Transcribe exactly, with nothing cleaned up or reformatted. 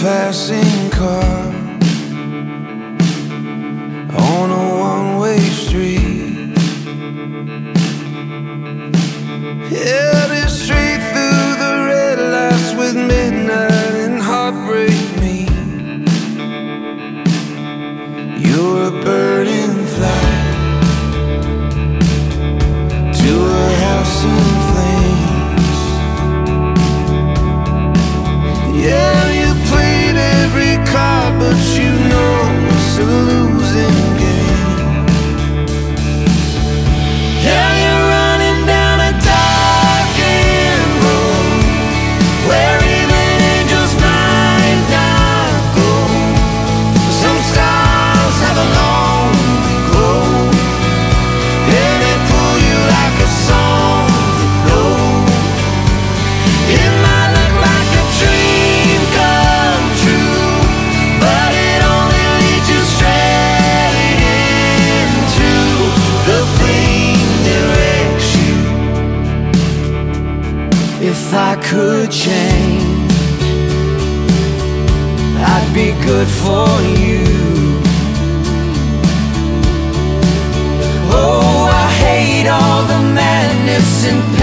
passing car on a one-way street, headed straight through the red lights with midnight and heartbreak me. You're a bird in flight to a house in flames. Yeah, you played every card, but you know it's a losing game. Yeah, you're running down a darkened road where even angels might not go. Some stars have a long glow, and they pull you like a song you know. It might look like a dream come true, but it only leads you straight into the flame that wrecks you. If I could change, I'd be good for you. Oh, I hate all the madness and